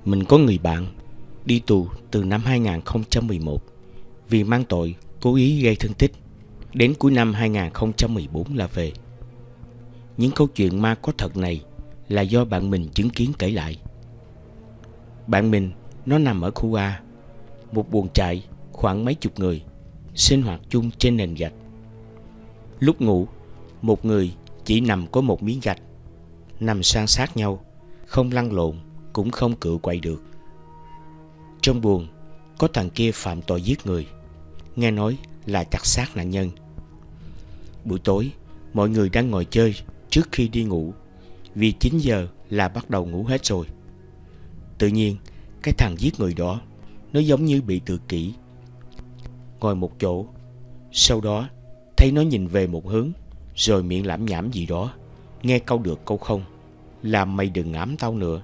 Mình có người bạn đi tù từ năm 2011 vì mang tội cố ý gây thương tích. Đến cuối năm 2014 là về. Những câu chuyện ma có thật này là do bạn mình chứng kiến kể lại. Bạn mình nó nằm ở khu A, một buồng trại khoảng mấy chục người, sinh hoạt chung trên nền gạch. Lúc ngủ, một người chỉ nằm có một miếng gạch, nằm san sát nhau, không lăn lộn cũng không cựa quậy được. Trong buồng có thằng kia phạm tội giết người, nghe nói là chặt xác nạn nhân. Buổi tối mọi người đang ngồi chơi trước khi đi ngủ, vì 9 giờ là bắt đầu ngủ hết rồi. Tự nhiên cái thằng giết người đó nó giống như bị tự kỷ, ngồi một chỗ. Sau đó thấy nó nhìn về một hướng, rồi miệng lẩm nhẩm gì đó, nghe câu được câu không, làm mày đừng ám tao nữa.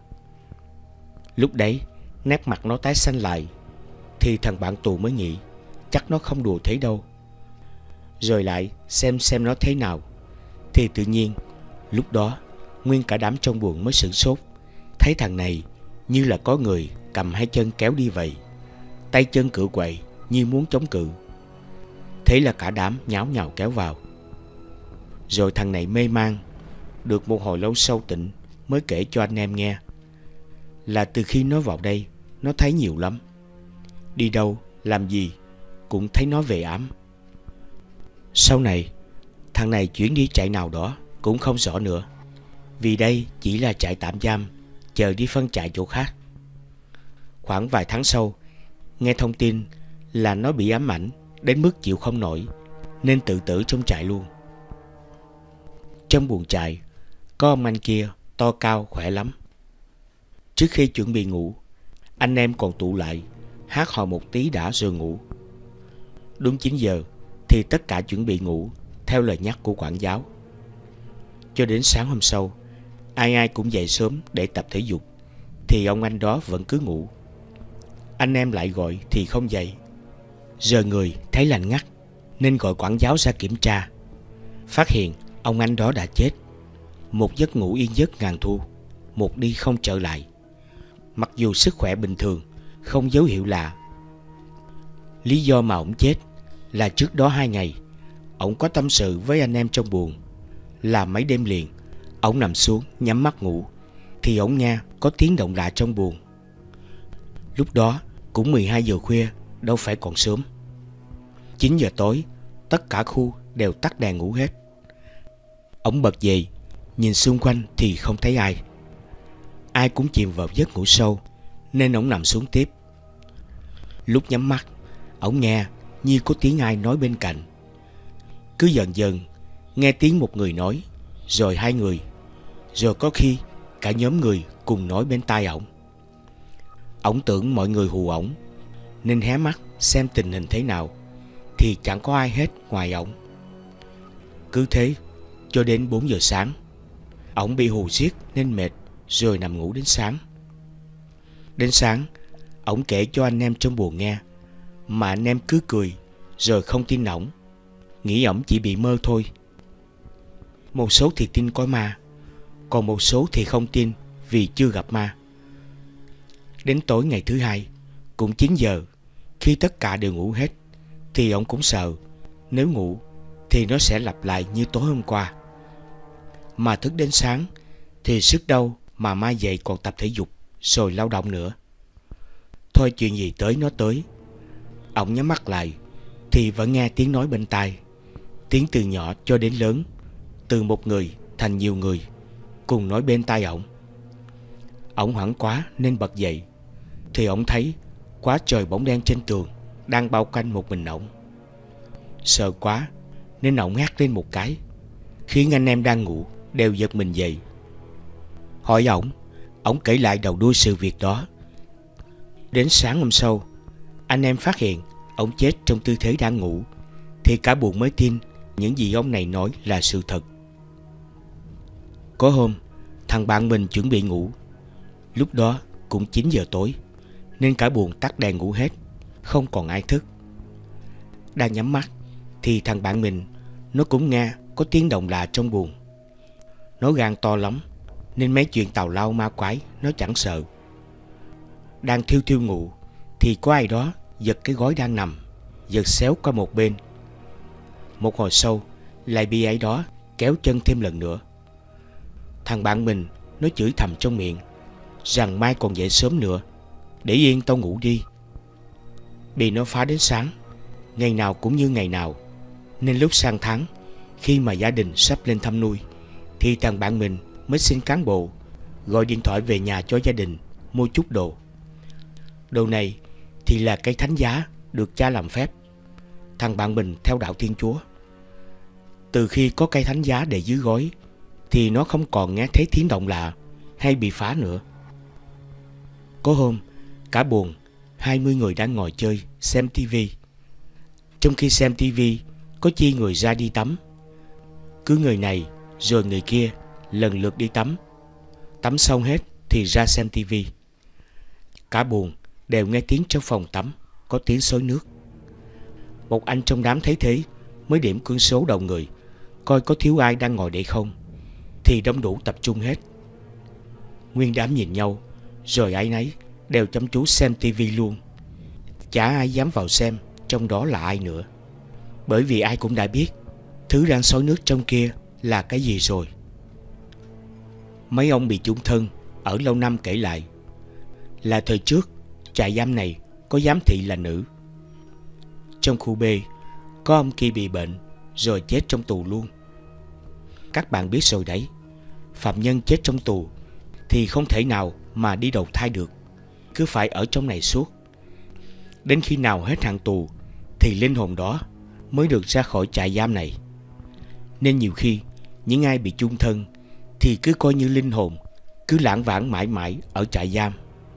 Lúc đấy nét mặt nó tái xanh lại, thì thằng bạn tù mới nghĩ chắc nó không đùa thế đâu, rồi lại xem nó thế nào. Thì tự nhiên lúc đó nguyên cả đám trong buồng mới sửng sốt, thấy thằng này như là có người cầm hai chân kéo đi vậy, tay chân cựa quậy như muốn chống cự. Thế là cả đám nháo nhào kéo vào. Rồi thằng này mê man được một hồi lâu sau tỉnh mới kể cho anh em nghe là từ khi nó vào đây nó thấy nhiều lắm, đi đâu làm gì cũng thấy nó về ám. Sau này thằng này chuyển đi trại nào đó cũng không rõ nữa, vì đây chỉ là trại tạm giam, chờ đi phân trại chỗ khác. Khoảng vài tháng sau, nghe thông tin là nó bị ám ảnh đến mức chịu không nổi, nên tự tử trong trại luôn. Trong buồng trại có ông anh kia to cao khỏe lắm. Trước khi chuẩn bị ngủ, anh em còn tụ lại hát hò một tí đã rồi ngủ. Đúng 9 giờ thì tất cả chuẩn bị ngủ theo lời nhắc của quản giáo. Cho đến sáng hôm sau, ai ai cũng dậy sớm để tập thể dục, thì ông anh đó vẫn cứ ngủ. Anh em lại gọi thì không dậy. Giờ người thấy lạnh ngắt nên gọi quản giáo ra kiểm tra. Phát hiện ông anh đó đã chết. Một giấc ngủ yên giấc ngàn thu, một đi không trở lại. Mặc dù sức khỏe bình thường, không dấu hiệu lạ. Lý do mà ổng chết là trước đó 2 ngày ổng có tâm sự với anh em trong buồng, là mấy đêm liền ổng nằm xuống nhắm mắt ngủ thì ổng nghe có tiếng động lạ trong buồng. Lúc đó cũng 12 giờ khuya, đâu phải còn sớm. 9 giờ tối tất cả khu đều tắt đèn ngủ hết. Ổng bật dậy, nhìn xung quanh thì không thấy ai. Ai cũng chìm vào giấc ngủ sâu nên ổng nằm xuống tiếp. Lúc nhắm mắt, ổng nghe như có tiếng ai nói bên cạnh. Cứ dần dần nghe tiếng một người nói, rồi 2 người, rồi có khi cả nhóm người cùng nói bên tai ổng. Ổng tưởng mọi người hù ổng nên hé mắt xem tình hình thế nào, thì chẳng có ai hết ngoài ổng. Cứ thế cho đến 4 giờ sáng. Ổng bị hù giết nên mệt, rồi nằm ngủ đến sáng. Đến sáng, ổng kể cho anh em trong buồng nghe, mà anh em cứ cười rồi không tin ổng, nghĩ ổng chỉ bị mơ thôi. Một số thì tin có ma, còn một số thì không tin vì chưa gặp ma. Đến tối ngày thứ 2, cũng 9 giờ, khi tất cả đều ngủ hết, thì ổng cũng sợ nếu ngủ thì nó sẽ lặp lại như tối hôm qua. Mà thức đến sáng thì sức đâu mà mai dậy còn tập thể dục rồi lao động nữa. Thôi chuyện gì tới nó tới. Ổng nhắm mắt lại thì vẫn nghe tiếng nói bên tai, tiếng từ nhỏ cho đến lớn, từ một người thành nhiều người cùng nói bên tai ổng. Ổng hoảng quá nên bật dậy, thì ổng thấy quá trời bóng đen trên tường đang bao quanh một mình ổng. Sợ quá nên ổng hét lên một cái, khiến anh em đang ngủ đều giật mình dậy. Hỏi ổng kể lại đầu đuôi sự việc đó. Đến sáng hôm sau, anh em phát hiện ổng chết trong tư thế đang ngủ, thì cả buồng mới tin những gì ông này nói là sự thật. Có hôm thằng bạn mình chuẩn bị ngủ. Lúc đó cũng 9 giờ tối, nên cả buồng tắt đèn ngủ hết, không còn ai thức. Đang nhắm mắt thì thằng bạn mình nó cũng nghe có tiếng động lạ trong buồng. Nó gan to lắm nên mấy chuyện tào lao ma quái nó chẳng sợ. đang thiêu thiêu ngủ thì có ai đó giật cái gối đang nằm, giật xéo qua một bên. Một hồi sau lại bị ai đó kéo chân thêm lần nữa. Thằng bạn mình nó chửi thầm trong miệng rằng mai còn dậy sớm nữa, để yên tao ngủ đi. Bị nó phá đến sáng, ngày nào cũng như ngày nào, nên lúc sang tháng, khi mà gia đình sắp lên thăm nuôi, thì thằng bạn mình mới xin cán bộ gọi điện thoại về nhà cho gia đình mua chút đồ. Đồ này thì là cây thánh giá được cha làm phép. Thằng bạn mình theo đạo Thiên Chúa. Từ khi có cây thánh giá để dưới gối thì nó không còn nghe thấy tiếng động lạ hay bị phá nữa. Có hôm, cả buồng 20 người đang ngồi chơi, xem tivi. Trong khi xem tivi, có chia người ra đi tắm. Cứ người này rồi người kia lần lượt đi tắm. Tắm xong hết thì ra xem tivi. Cả buồng đều nghe tiếng trong phòng tắm có tiếng xối nước. Một anh trong đám thấy thế mới điểm quân số đầu người, coi có thiếu ai đang ngồi để không, thì đông đủ tập trung hết. Nguyên đám nhìn nhau, rồi ai nấy đều chăm chú xem tivi luôn. Chả ai dám vào xem trong đó là ai nữa, bởi vì ai cũng đã biết thứ đang xối nước trong kia là cái gì rồi. Mấy ông bị chung thân ở lâu năm kể lại là thời trước trại giam này có giám thị là nữ. Trong khu B có ông kia bị bệnh rồi chết trong tù luôn. Các bạn biết rồi đấy, phạm nhân chết trong tù thì không thể nào mà đi đầu thai được, cứ phải ở trong này suốt. Đến khi nào hết hạn tù thì linh hồn đó mới được ra khỏi trại giam này. Nên nhiều khi những ai bị chung thân thì cứ coi như linh hồn cứ lãng vãng mãi mãi ở trại giam.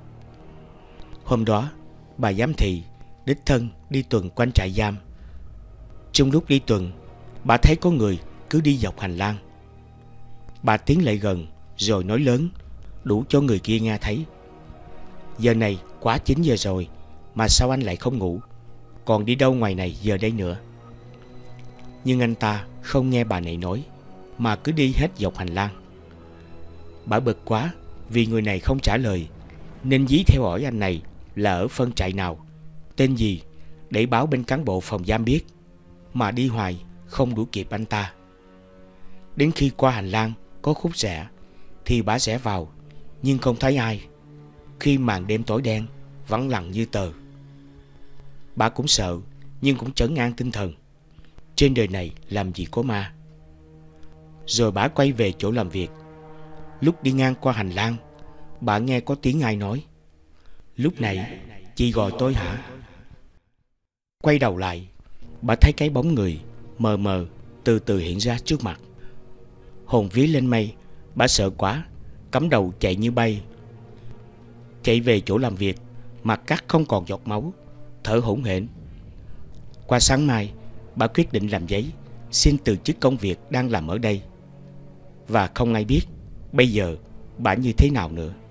Hôm đó bà giám thị đích thân đi tuần quanh trại giam. Trong lúc đi tuần, bà thấy có người cứ đi dọc hành lang. Bà tiến lại gần rồi nói lớn đủ cho người kia nghe thấy: "Giờ này quá 9 giờ rồi mà sao anh lại không ngủ, còn đi đâu ngoài này giờ đây nữa?" Nhưng anh ta không nghe bà này nói, mà cứ đi hết dọc hành lang. Bà bực quá vì người này không trả lời, nên dí theo hỏi anh này là ở phân trại nào, tên gì, để báo bên cán bộ phòng giam biết. Mà đi hoài không đuổi kịp anh ta. Đến khi qua hành lang có khúc rẽ thì bà rẽ vào, nhưng không thấy ai, khi màn đêm tối đen vắng lặng như tờ. Bà cũng sợ, nhưng cũng trấn an tinh thần. Trên đời này làm gì có ma. Rồi bà quay về chỗ làm việc. Lúc đi ngang qua hành lang, bà nghe có tiếng ai nói: "Lúc này chị gọi tôi hả?" Quay đầu lại, bà thấy cái bóng người mờ mờ từ từ hiện ra trước mặt. Hồn vía lên mây, bà sợ quá, cắm đầu chạy như bay. Chạy về chỗ làm việc, mặt cắt không còn giọt máu, thở hổn hển. Qua sáng mai, bà quyết định làm giấy xin từ chức công việc đang làm ở đây. Và không ai biết bây giờ bà như thế nào nữa.